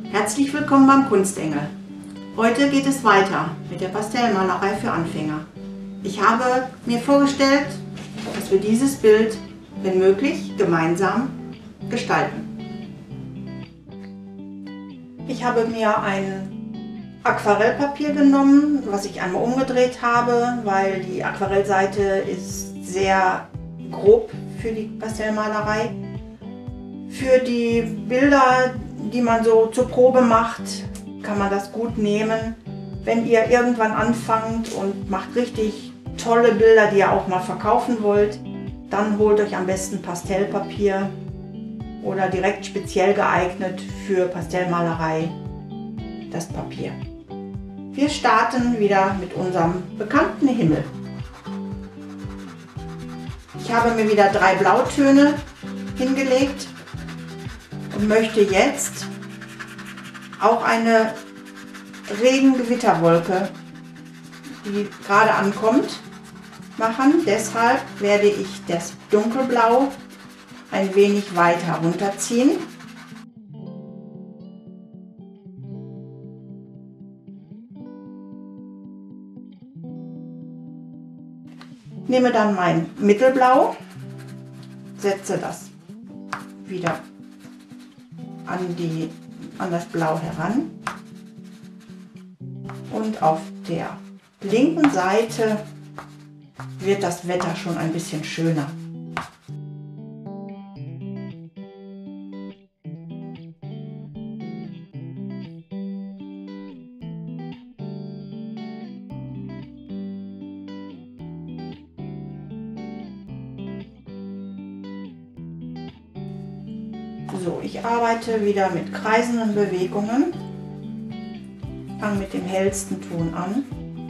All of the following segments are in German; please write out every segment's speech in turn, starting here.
Herzlich willkommen beim Kunstengel. Heute geht es weiter mit der Pastellmalerei für Anfänger. Ich habe mir vorgestellt, dass wir dieses Bild, wenn möglich, gemeinsam gestalten. Ich habe mir ein Aquarellpapier genommen, was ich einmal umgedreht habe, weil die Aquarellseite ist sehr grob für die Pastellmalerei. Für die Bilder, die man so zur Probe macht, kann man das gut nehmen. Wenn ihr irgendwann anfangt und macht richtig tolle Bilder, die ihr auch mal verkaufen wollt, dann holt euch am besten Pastellpapier oder direkt speziell geeignet für Pastellmalerei das Papier. Wir starten wieder mit unserem bekannten Himmel. Ich habe mir wieder 3 Blautöne hingelegt und möchte jetzt auch eine Regen-Gewitterwolke, die gerade ankommt, machen. Deshalb werde ich das Dunkelblau ein wenig weiter runterziehen. Nehme dann mein Mittelblau, setze das wieder an das Blau heran und auf der linken Seite wird das Wetter schon ein bisschen schöner. So, ich arbeite wieder mit kreisenden Bewegungen. Fange mit dem hellsten Ton an.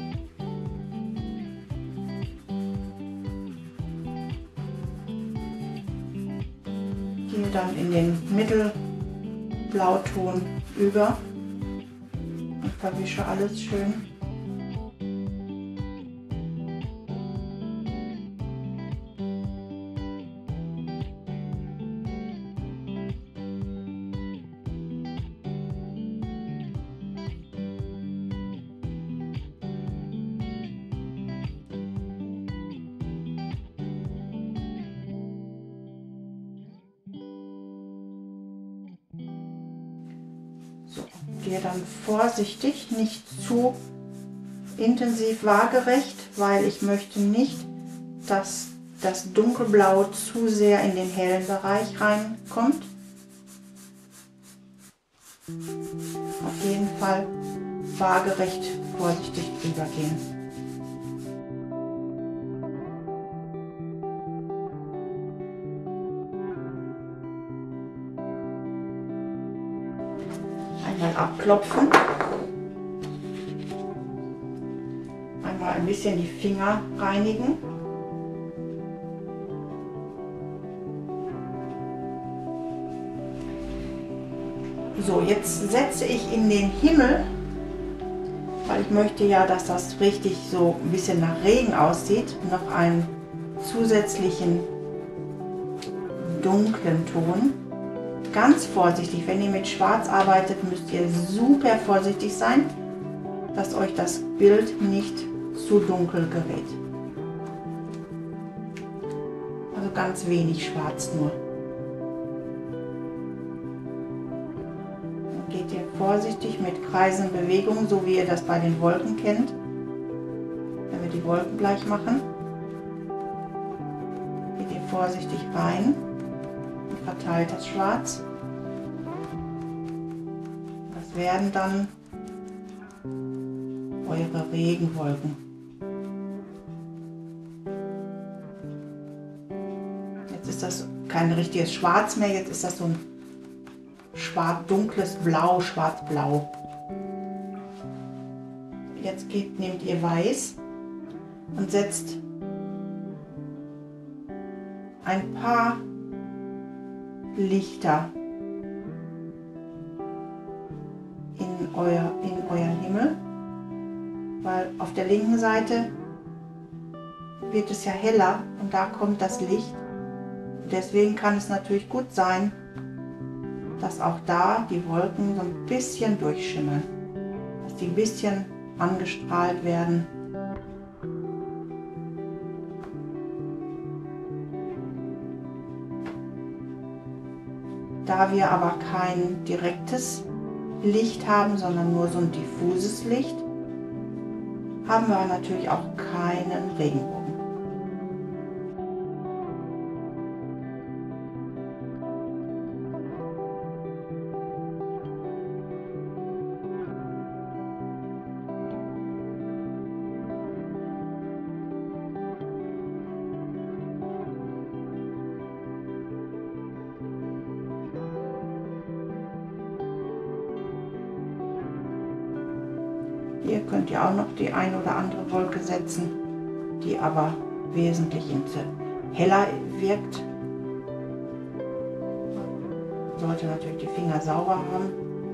Gehe dann in den Mittelblauton über und verwische alles schön. So, gehe dann vorsichtig, nicht zu intensiv waagerecht, weil ich möchte nicht, dass das Dunkelblau zu sehr in den hellen Bereich reinkommt. Auf jeden Fall waagerecht vorsichtig drüber gehen. Einmal abklopfen, einmal ein bisschen die Finger reinigen. So, jetzt setze ich in den Himmel, weil ich möchte ja, dass das richtig so ein bisschen nach Regen aussieht, noch einen zusätzlichen dunklen Ton. Ganz vorsichtig, wenn ihr mit Schwarz arbeitet, müsst ihr super vorsichtig sein, dass euch das Bild nicht zu dunkel gerät. Also ganz wenig Schwarz nur. Dann geht ihr vorsichtig mit kreisenden Bewegungen, so wie ihr das bei den Wolken kennt, wenn wir die Wolken gleich machen. Geht ihr vorsichtig rein. Verteilt das Schwarz. Das werden dann eure Regenwolken. Jetzt ist das kein richtiges Schwarz mehr, jetzt ist das so ein dunkles Blau, schwarz-blau. Jetzt nehmt ihr Weiß und setzt ein paar Lichter in euren Himmel, weil auf der linken Seite wird es ja heller und da kommt das Licht. Deswegen kann es natürlich gut sein, dass auch da die Wolken so ein bisschen durchschimmern, dass die ein bisschen angestrahlt werden. Da wir aber kein direktes Licht haben, sondern nur so ein diffuses Licht, haben wir natürlich auch keinen Regenbogen. Hier könnt ihr auch noch die ein oder andere Wolke setzen, die aber wesentlich heller wirkt. Sollte natürlich die Finger sauber haben.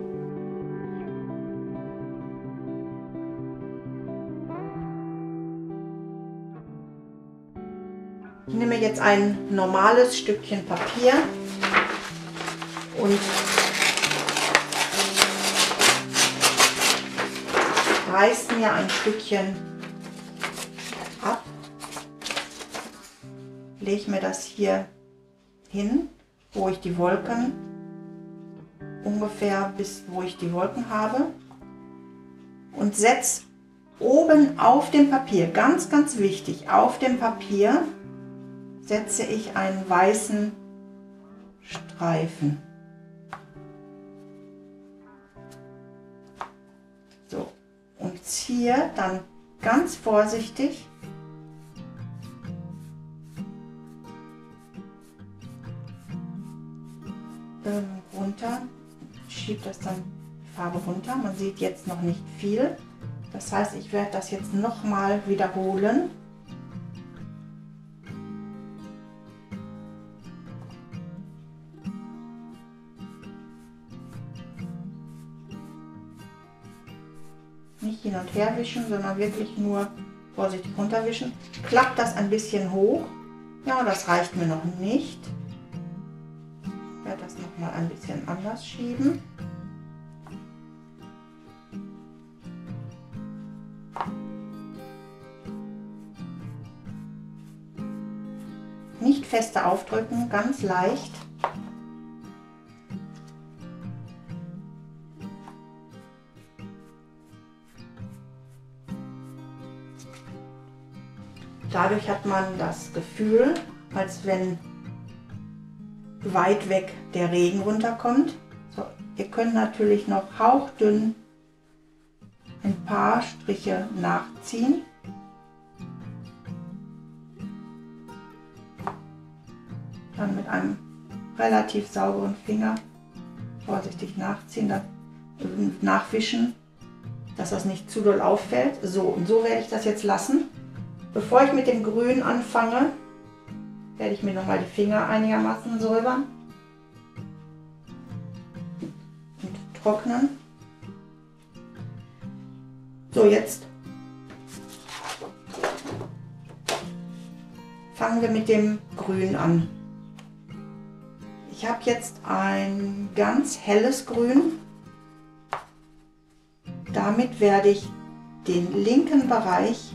Ich nehme jetzt ein normales Stückchen Papier und reißt mir ein Stückchen ab, lege mir das hier hin, wo ich die Wolken, ungefähr bis wo ich die Wolken habe, und setze oben auf dem Papier, ganz wichtig, auf dem Papier setze ich einen weißen Streifen. So. Und ziehe dann ganz vorsichtig runter, schiebe das dann die Farbe runter. Man sieht jetzt noch nicht viel. Das heißt, ich werde das jetzt nochmal wiederholen. Nicht hin und her wischen, sondern wirklich nur vorsichtig runterwischen. Klappt das ein bisschen hoch. Ja, das reicht mir noch nicht. Ich werde das noch mal ein bisschen anders schieben. Nicht feste aufdrücken, ganz leicht. Dadurch hat man das Gefühl, als wenn weit weg der Regen runterkommt. So, ihr könnt natürlich noch hauchdünn ein paar Striche nachziehen. Dann mit einem relativ sauberen Finger vorsichtig nachziehen, nachwischen, dass das nicht zu doll auffällt. So, und so werde ich das jetzt lassen. Bevor ich mit dem Grün anfange, werde ich mir nochmal die Finger einigermaßen säubern und trocknen. So, jetzt fangen wir mit dem Grün an. Ich habe jetzt ein ganz helles Grün. Damit werde ich den linken Bereich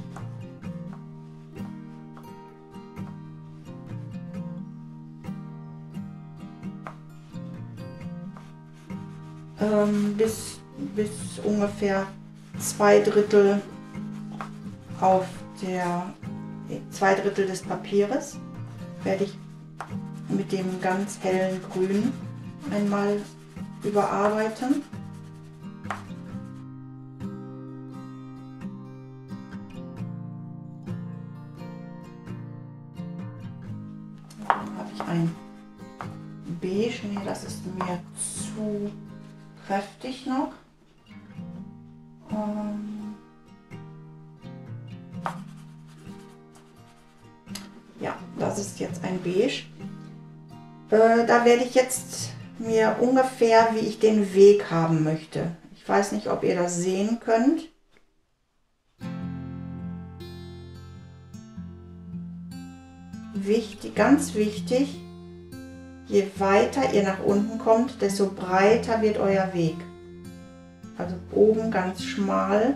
bis ungefähr 2/3 auf der 2/3 des Papieres werde ich mit dem ganz hellen Grün einmal überarbeiten. Dann habe ich ein Beige, nee, das ist mir zu kräftig noch. Ja, das ist jetzt ein Beige. Da werde ich jetzt mir ungefähr, wie ich den Weg haben möchte. Ich weiß nicht, ob ihr das sehen könnt. Wichtig, ganz wichtig, Je weiter ihr nach unten kommt, desto breiter wird euer Weg. Also oben ganz schmal.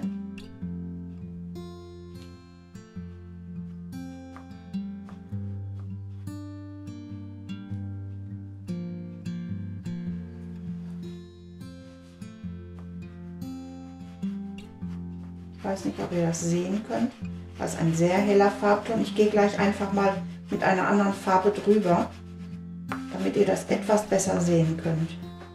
Ich weiß nicht, ob ihr das sehen könnt. Das ist ein sehr heller Farbton. Ich gehe gleich einfach mal mit einer anderen Farbe drüber, damit ihr das etwas besser sehen könnt.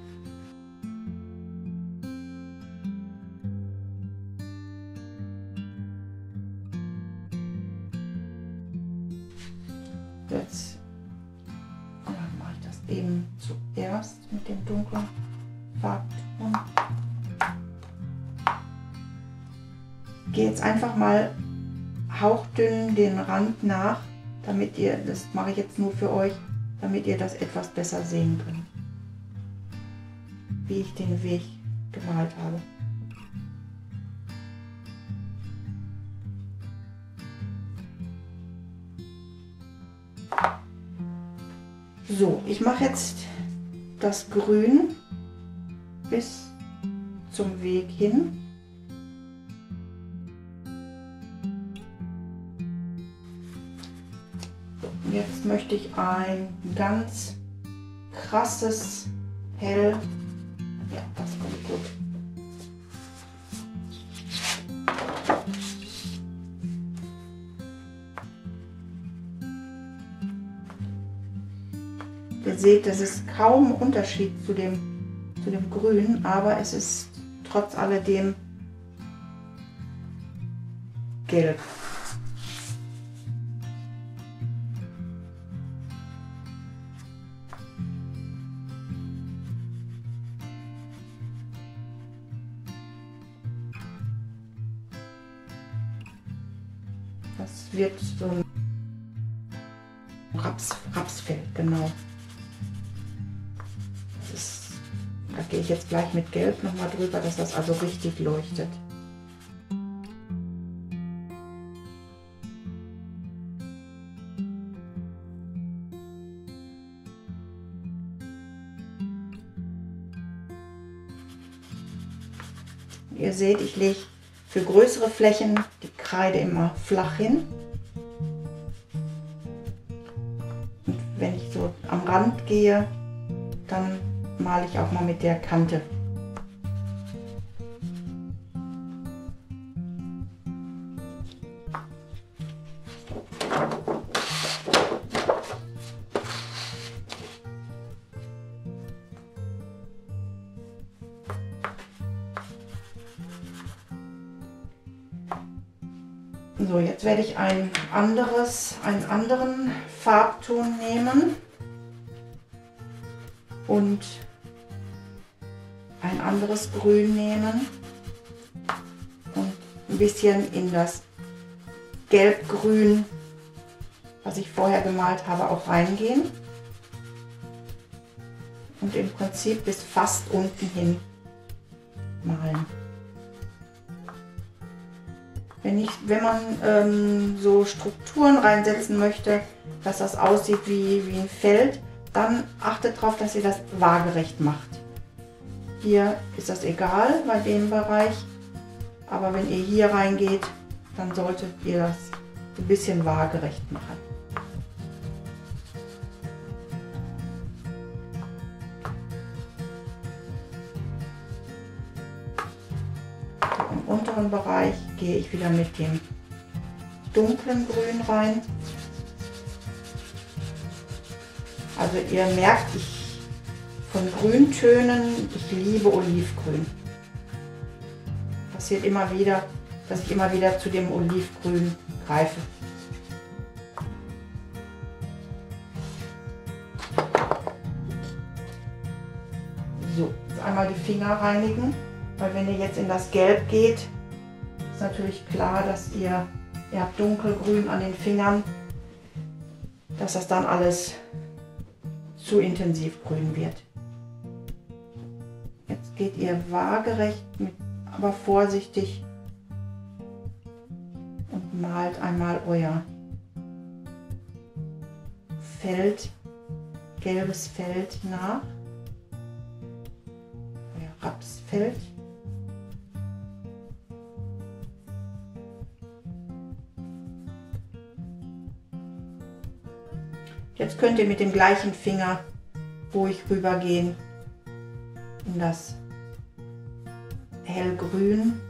Jetzt mache ich das eben zuerst mit dem dunklen Farbton. Ich gehe jetzt einfach mal hauchdünn den Rand nach, damit ihr, das mache ich jetzt nur für euch, damit ihr das etwas besser sehen könnt, wie ich den Weg gemalt habe. So, ich mache jetzt das Grün bis zum Weg hin. Jetzt möchte ich ein ganz krasses Hell. Ja, das kommt gut. Ihr seht, das ist kaum ein Unterschied zu dem Grün, aber es ist trotz alledem gelb. Das wird so ein Rapsfeld, genau. Da gehe ich jetzt gleich mit Gelb nochmal drüber, dass das also richtig leuchtet. Ihr seht, ich lege für größere Flächen die Kreide immer flach hin. Und wenn ich so am Rand gehe, dann male ich auch mal mit der Kante. So, jetzt werde ich einen anderen Farbton nehmen und ein anderes Grün nehmen und ein bisschen in das Gelb-Grün, was ich vorher gemalt habe, auch reingehen und im Prinzip bis fast unten hin malen. Wenn man so Strukturen reinsetzen möchte, dass das aussieht wie ein Feld, dann achtet darauf, dass ihr das waagerecht macht. Hier ist das egal bei dem Bereich, aber wenn ihr hier reingeht, dann solltet ihr das ein bisschen waagerecht machen. Im unteren Bereich gehe ich wieder mit dem dunklen Grün rein. Also ihr merkt, von Grüntönen, ich liebe Olivgrün. Passiert immer wieder, dass ich immer wieder zu dem Olivgrün greife. So, jetzt einmal die Finger reinigen, weil wenn ihr jetzt in das Gelb geht, ist natürlich klar, dass ihr habt dunkelgrün an den Fingern, dass das dann alles zu intensiv grün wird. Jetzt geht ihr waagerecht, aber vorsichtig und malt einmal euer Feld gelbes Feld nach. Euer Rapsfeld. Jetzt könnt ihr mit dem gleichen Finger ruhig rübergehen in das hellgrün.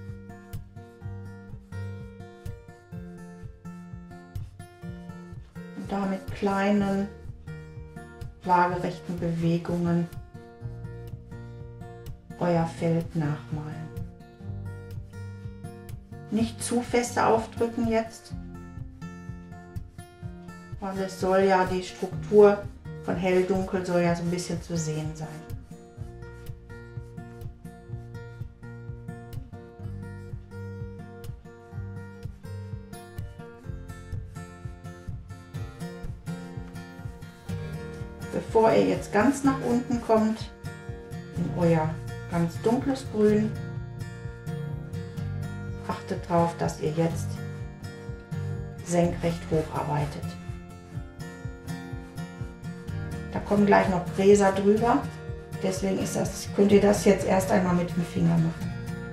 Und da mit kleinen waagerechten Bewegungen euer Feld nachmalen. Nicht zu fest aufdrücken jetzt, weil es soll ja, die Struktur von hell-dunkel soll ja so ein bisschen zu sehen sein. Bevor ihr jetzt ganz nach unten kommt, in euer ganz dunkles Grün, achtet darauf, dass ihr jetzt senkrecht hocharbeitet. Da kommen gleich noch Gräser drüber, deswegen könnt ihr das jetzt erst einmal mit dem Finger machen.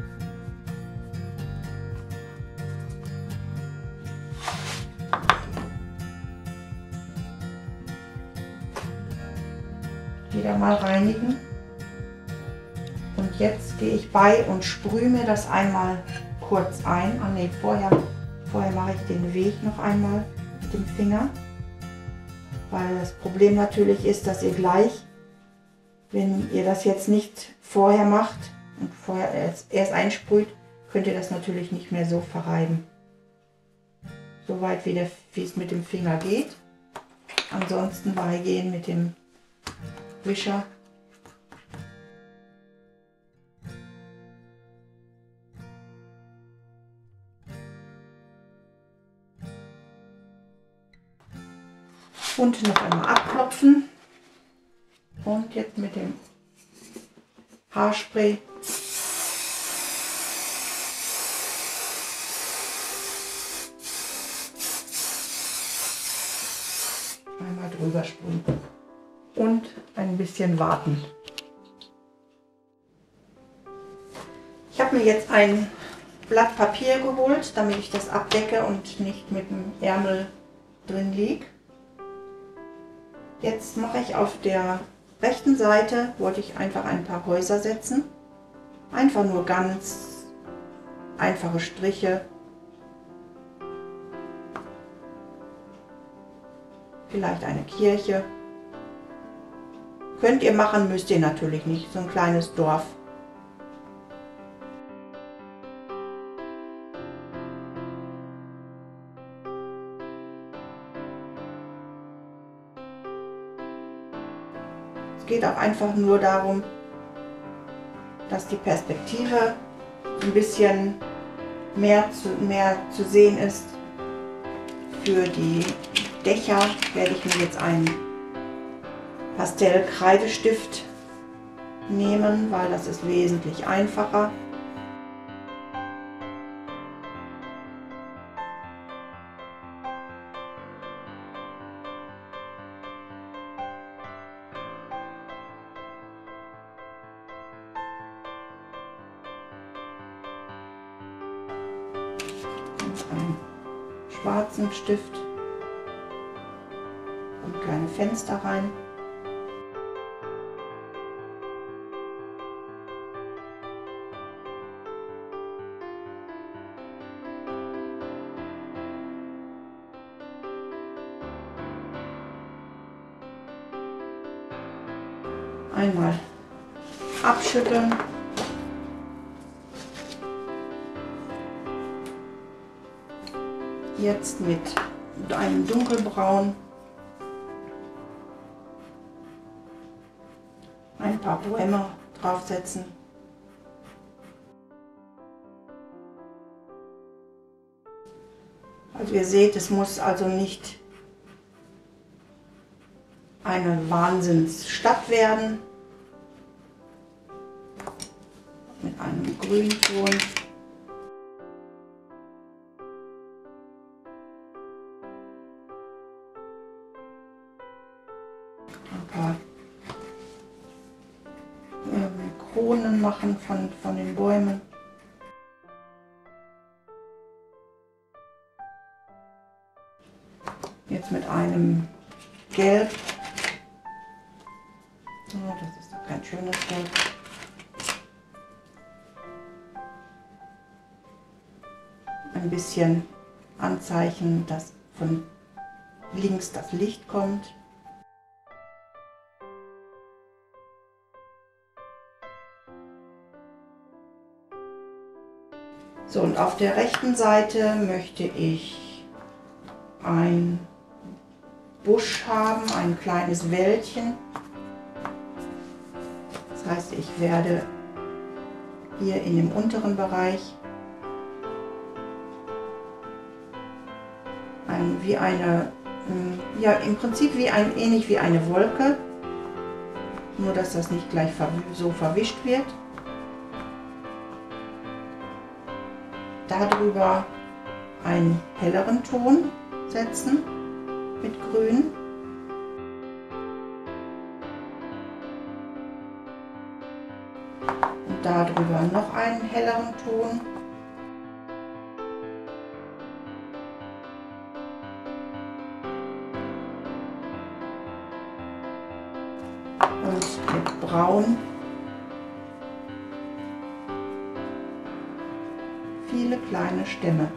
Wieder mal reinigen. Und jetzt gehe ich bei und sprühe mir das einmal kurz ein. Ah ne, vorher mache ich den Weg noch einmal mit dem Finger. Weil das Problem natürlich ist, dass ihr gleich, wenn ihr das jetzt nicht vorher macht und vorher erst einsprüht, könnt ihr das natürlich nicht mehr so verreiben. So weit wie es mit dem Finger geht. Ansonsten beigehen mit dem Wischer. Und noch einmal abklopfen. Und jetzt mit dem Haarspray einmal drüber sprühen. Und ein bisschen warten. Ich habe mir jetzt ein Blatt Papier geholt, damit ich das abdecke und nicht mit dem Ärmel drin liegt. Jetzt mache ich auf der rechten Seite, wollte ich einfach ein paar Häuser setzen. Einfach nur ganz einfache Striche. Vielleicht eine Kirche. Könnt ihr machen, müsst ihr natürlich nicht. So ein kleines Dorf. Es geht auch einfach nur darum, dass die Perspektive ein bisschen mehr zu sehen ist. Für die Dächer werde ich mir jetzt einen Pastellkreidestift nehmen, weil das ist wesentlich einfacher. Einen schwarzen Stift und kleine Fenster rein. Einmal abschütteln. Jetzt mit einem dunkelbraun ein paar Bäume draufsetzen. Also ihr seht, es muss also nicht eine Wahnsinnsstadt werden. Mit einem Grünton. ein paar Kronen machen von den Bäumen. Jetzt mit einem Gelb. Oh, das ist doch kein schönes Gelb. Ein bisschen Anzeichen, dass von links das Licht kommt. So, und auf der rechten Seite möchte ich ein Busch haben, ein kleines Wäldchen. Das heißt, ich werde hier in dem unteren Bereich wie eine, ja im Prinzip ähnlich wie eine Wolke, nur dass das nicht gleich so verwischt wird. Darüber einen helleren Ton setzen mit Grün. Und darüber noch einen helleren Ton. Und mit Braun viele kleine Stämme.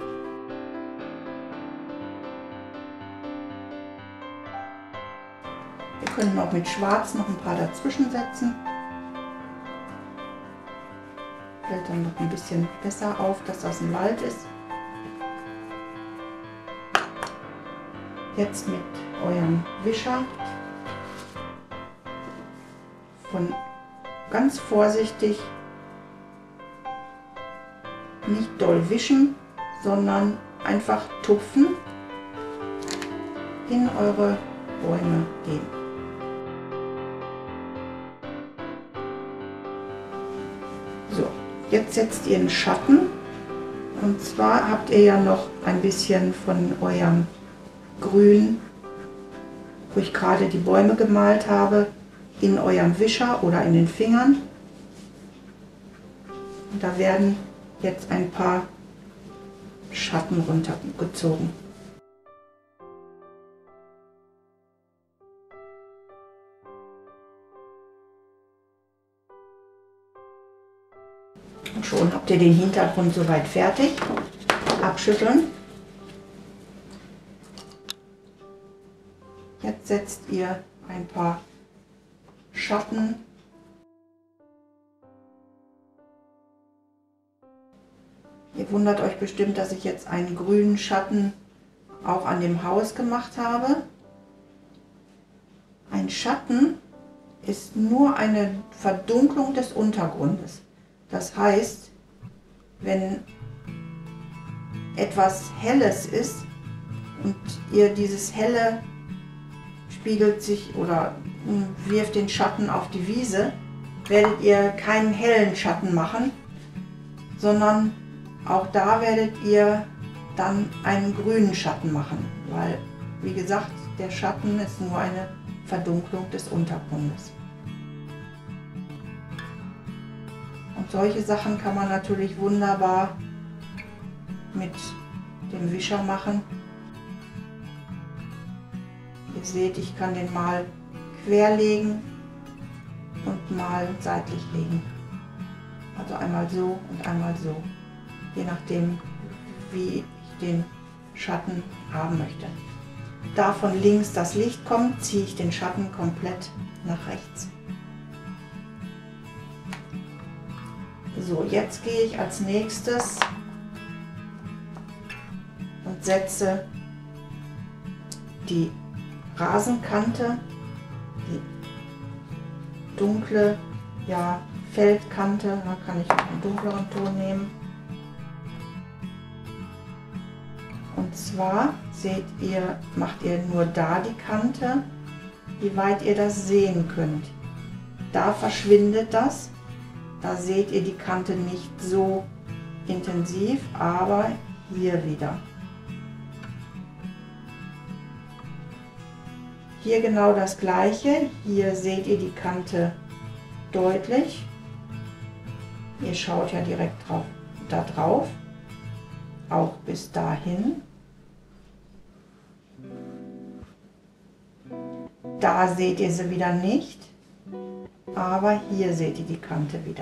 Wir können auch mit Schwarz noch ein paar dazwischen setzen. Fällt dann noch ein bisschen besser auf, dass das ein Wald ist. Jetzt mit eurem Wischer ganz vorsichtig, nicht doll wischen, sondern einfach tupfen, in eure Bäume geben. So, jetzt setzt ihr einen Schatten, und zwar habt ihr ja noch ein bisschen von eurem Grün, wo ich gerade die Bäume gemalt habe, in eurem Wischer oder in den Fingern. Und da werden jetzt ein paar Schatten runtergezogen. Und schon habt ihr den Hintergrund soweit fertig. Abschütteln. Jetzt setzt ihr ein paar Schatten . Ihr wundert euch bestimmt, dass ich jetzt einen grünen Schatten auch an dem Haus gemacht habe. Ein Schatten ist nur eine Verdunklung des Untergrundes. Das heißt, wenn etwas Helles ist und ihr dieses Helle spiegelt sich oder wirft den Schatten auf die Wiese, werdet ihr keinen hellen Schatten machen, sondern auch da werdet ihr dann einen grünen Schatten machen, weil, wie gesagt, der Schatten ist nur eine Verdunklung des Untergrundes. Und solche Sachen kann man natürlich wunderbar mit dem Wischer machen. Ihr seht, ich kann den mal quer legen und mal seitlich legen. Also einmal so und einmal so. Je nachdem, wie ich den Schatten haben möchte. Da von links das Licht kommt, ziehe ich den Schatten komplett nach rechts. So, jetzt gehe ich als nächstes und setze die Rasenkante, die dunkle, ja, Feldkante, da kann ich auch einen dunkleren Ton nehmen. Und zwar seht ihr, macht ihr nur da die Kante, wie weit ihr das sehen könnt. Da verschwindet das, da seht ihr die Kante nicht so intensiv, aber hier wieder. Hier genau das gleiche. Hier seht ihr die Kante deutlich. Ihr schaut ja direkt da drauf, auch bis dahin. Da seht ihr sie wieder nicht, aber hier seht ihr die Kante wieder.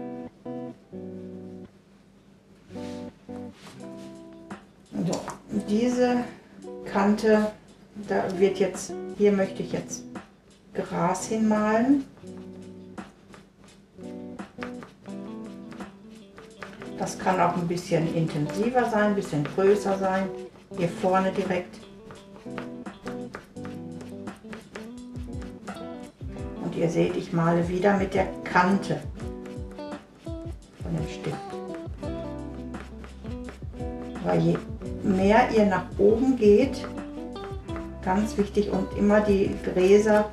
So, diese Kante, da wird jetzt, hier möchte ich jetzt Gras hinmalen. Das kann auch ein bisschen intensiver sein, ein bisschen größer sein. Hier vorne direkt. Und ihr seht, ich male wieder mit der Kante von dem Stift. Weil je mehr ihr nach oben geht, ganz wichtig, und immer die Gräser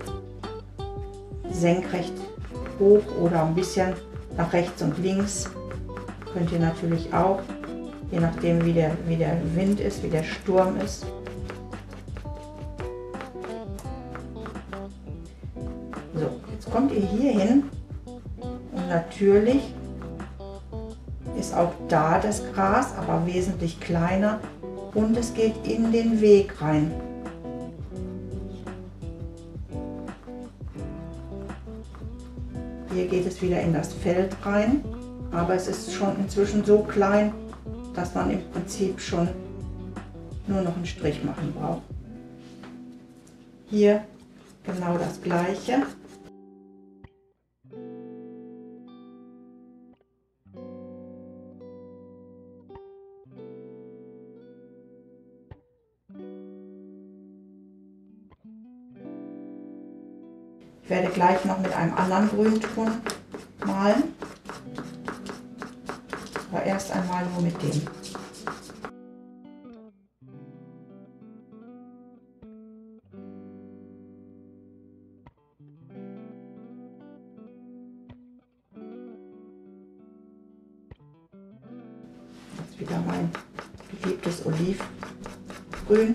senkrecht hoch oder ein bisschen nach rechts und links. Könnt ihr natürlich auch, je nachdem wie der Wind ist, wie der Sturm ist. So, jetzt kommt ihr hier hin und natürlich ist auch da das Gras, aber wesentlich kleiner, und es geht in den Weg rein. Hier geht es wieder in das Feld rein. Aber es ist schon inzwischen so klein, dass man im Prinzip schon nur noch einen Strich machen braucht. Hier genau das gleiche. Ich werde gleich noch mit einem anderen Grünton malen. Aber erst einmal nur mit dem. Jetzt wieder mein geliebtes Olivgrün.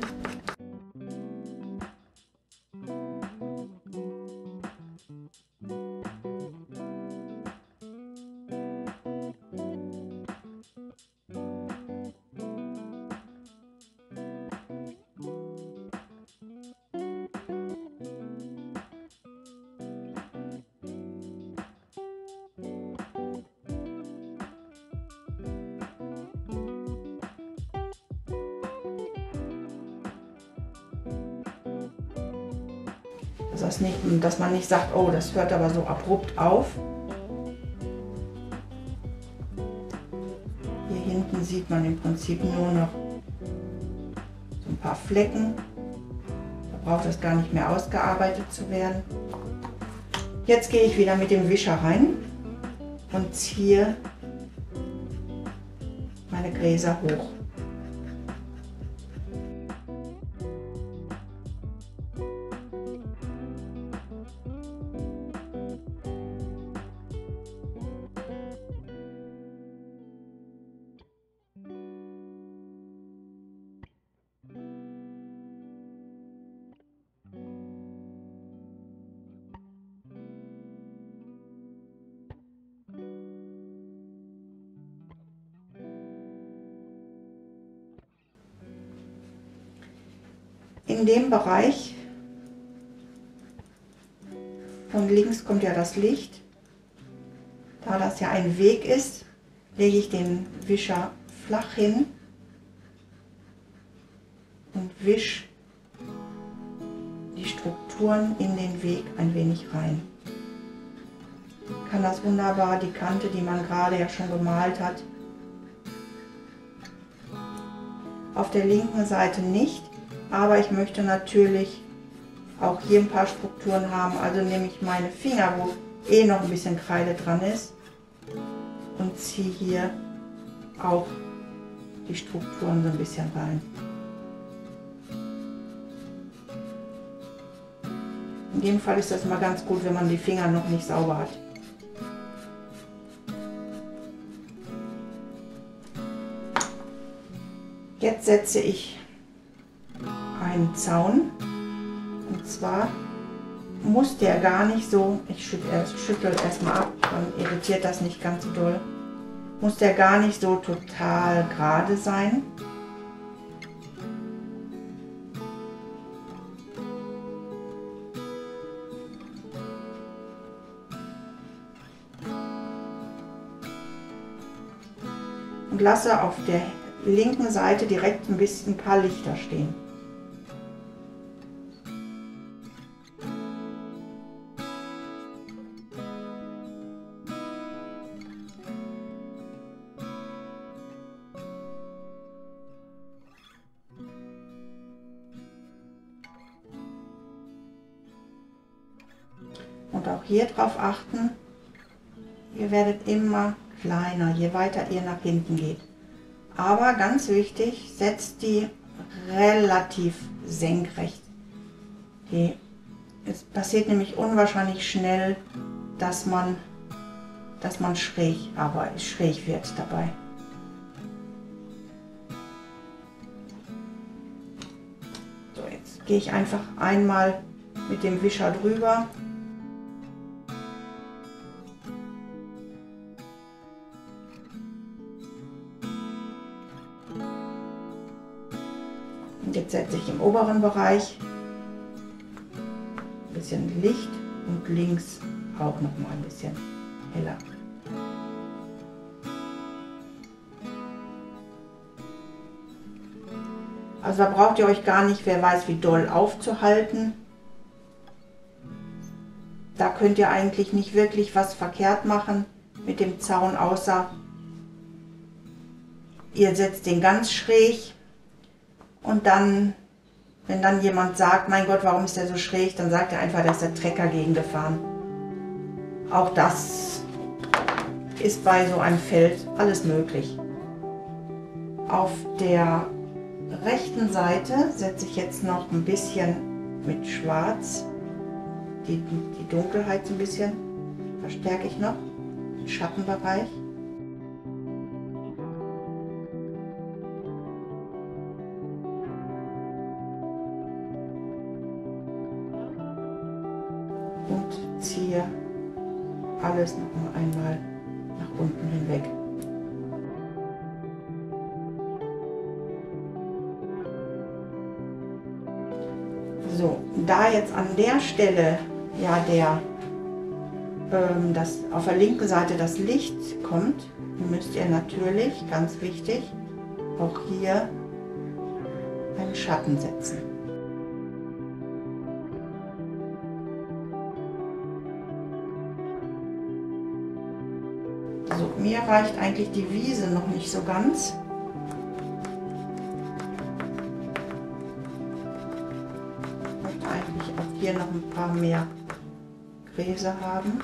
Dass man nicht sagt, oh, das hört aber so abrupt auf. Hier hinten sieht man im Prinzip nur noch so ein paar Flecken. Da braucht es gar nicht mehr ausgearbeitet zu werden. Jetzt gehe ich wieder mit dem Wischer rein und ziehe meine Gräser hoch. In dem Bereich von links kommt ja das Licht. Da das ja ein Weg ist, lege ich den Wischer flach hin und wische die Strukturen in den Weg ein wenig rein. Kann das wunderbar die Kante, die man gerade ja schon gemalt hat. Auf der linken Seite nicht. Aber ich möchte natürlich auch hier ein paar Strukturen haben, also nehme ich meine Finger, wo eh noch ein bisschen Kreide dran ist, und ziehe hier auch die Strukturen so ein bisschen rein. In dem Fall ist das mal ganz gut, wenn man die Finger noch nicht sauber hat. Jetzt setze ich einen Zaun und zwar muss der gar nicht so, ich schüttel erstmal ab, dann irritiert das nicht ganz so doll, muss der gar nicht so total gerade sein. Und lasse auf der linken Seite direkt ein paar Lichter stehen. Und auch hier drauf achten, ihr werdet immer kleiner, je weiter ihr nach hinten geht. Aber ganz wichtig, setzt die relativ senkrecht. Es passiert nämlich unwahrscheinlich schnell, dass man schräg wird dabei. So, jetzt gehe ich einfach einmal mit dem Wischer drüber. Jetzt setze ich im oberen Bereich ein bisschen Licht und links auch noch mal ein bisschen heller. Also da braucht ihr euch gar nicht, wer weiß wie doll, aufzuhalten. Da könnt ihr eigentlich nicht wirklich was verkehrt machen mit dem Zaun, außer ihr setzt den ganz schräg. Und dann, wenn dann jemand sagt, mein Gott, warum ist der so schräg, dann sagt er einfach, da ist der Trecker gegengefahren. Auch das ist bei so einem Feld alles möglich. Auf der rechten Seite setze ich jetzt noch ein bisschen mit Schwarz, die Dunkelheit so ein bisschen verstärke ich noch, den Schattenbereich. Und ziehe alles noch einmal nach unten hinweg. So, da jetzt an der Stelle ja auf der linken Seite das Licht kommt, müsst ihr natürlich, ganz wichtig, auch hier einen Schatten setzen. So, mir reicht eigentlich die Wiese noch nicht so ganz. Ich möchte eigentlich auch hier noch ein paar mehr Gräser haben.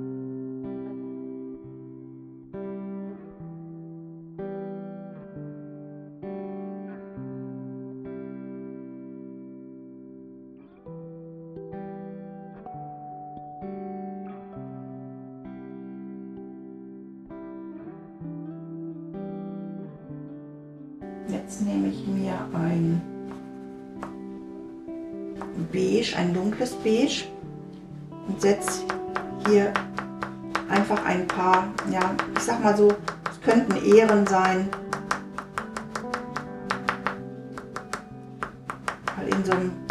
Jetzt nehme ich mir ein Beige, ein dunkles Beige und setze hier einfach ein paar, ja, ich sag mal so, es könnten Ähren sein. Weil in so einem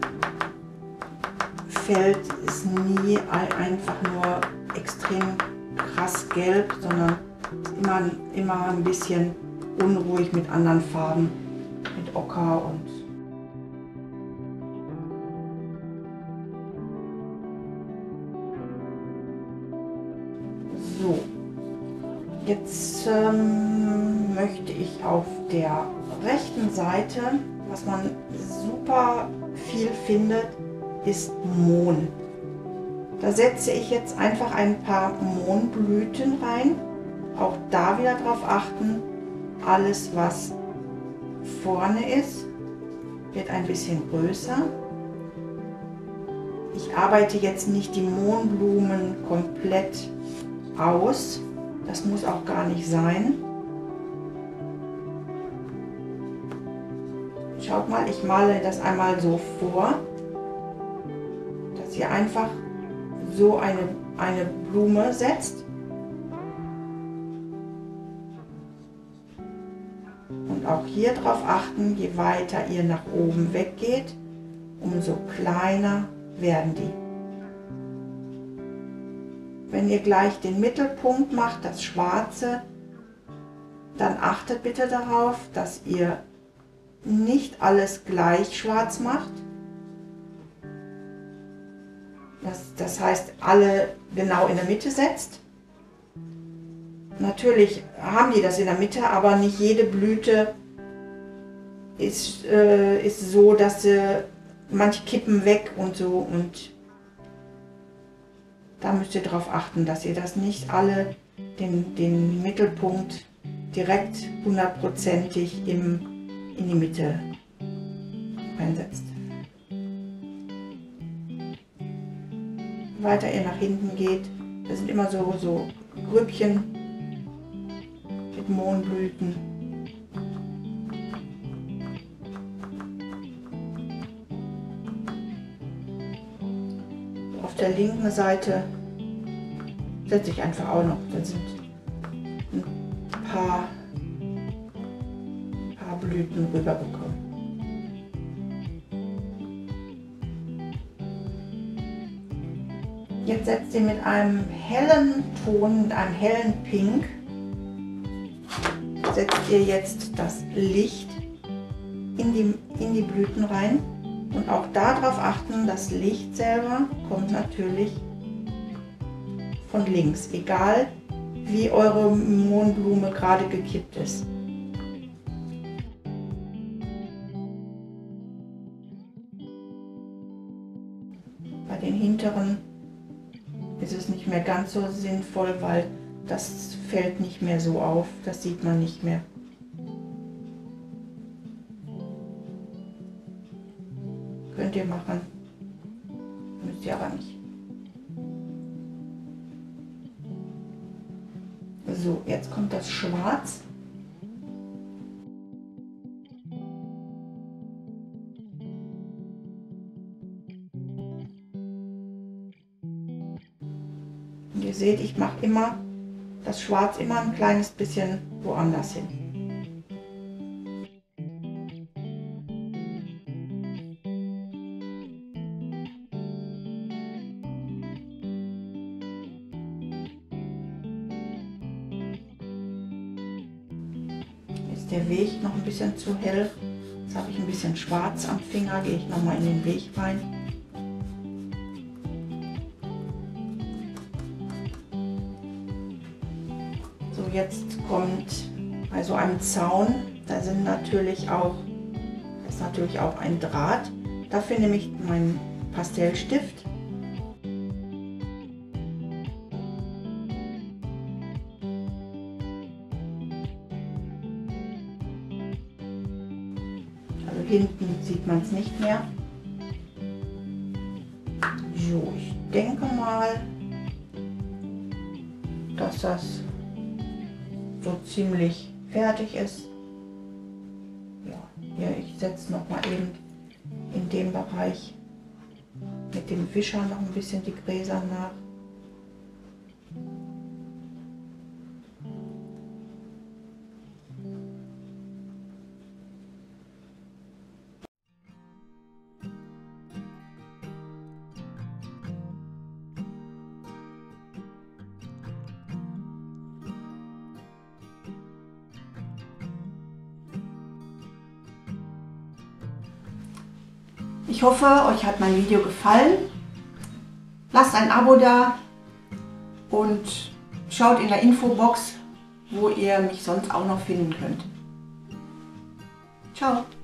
Feld ist nie einfach nur extrem krass gelb, sondern immer ein bisschen unruhig mit anderen Farben, mit Ocker und so. Jetzt möchte ich auf der rechten Seite, was man super viel findet, ist Mohn. Da setze ich jetzt einfach ein paar Mohnblüten rein. Auch da wieder darauf achten, alles was vorne ist, wird ein bisschen größer. Ich arbeite jetzt nicht die Mohnblumen komplett aus, das muss auch gar nicht sein. Schaut mal, ich male das einmal so vor. dass ihr einfach so eine Blume setzt. Und auch hier darauf achten, je weiter ihr nach oben weggeht, umso kleiner werden die. Wenn ihr gleich den Mittelpunkt macht, das Schwarze, dann achtet bitte darauf, dass ihr nicht alles gleich schwarz macht. Das heißt, alle genau in der Mitte setzt. Natürlich haben die das in der Mitte, aber nicht jede Blüte ist so, dass sie manche kippen weg und so. Und da müsst ihr darauf achten, dass ihr das nicht alle den Mittelpunkt direkt hundertprozentig in die Mitte einsetzt. Weiter ihr nach hinten geht, das sind immer so Grüppchen mit Mohnblüten. Auf der linken Seite setze ich einfach auch noch, da sind ein paar Blüten rübergekommen. Jetzt setzt ihr mit einem hellen Ton, mit einem hellen Pink, setzt ihr jetzt das Licht in die Blüten rein. Und auch darauf achten, das Licht selber kommt natürlich von links, egal wie eure Mohnblume gerade gekippt ist. Bei den hinteren ist es nicht mehr ganz so sinnvoll, weil das fällt nicht mehr so auf, das sieht man nicht mehr. Könnt ihr machen, müsst ihr aber nicht. So, jetzt kommt das Schwarz. Und ihr seht, ich mache immer das Schwarz immer ein kleines bisschen woanders hin. Ist der Weg noch ein bisschen zu hell? Jetzt habe ich ein bisschen schwarz am Finger, gehe ich nochmal in den Weg rein. So, jetzt kommt bei so einem Zaun, da ist natürlich auch ein Draht. Dafür nehme ich meinen Pastellstift. Also hinten sieht man es nicht mehr. So, ich denke mal, dass das so ziemlich fertig ist. Ja, hier, ich setze noch mal eben in dem Bereich mit dem Wischer noch ein bisschen die Gräser nach. Ich hoffe, euch hat mein Video gefallen. Lasst ein Abo da und schaut in der Infobox, wo ihr mich sonst auch noch finden könnt. Ciao!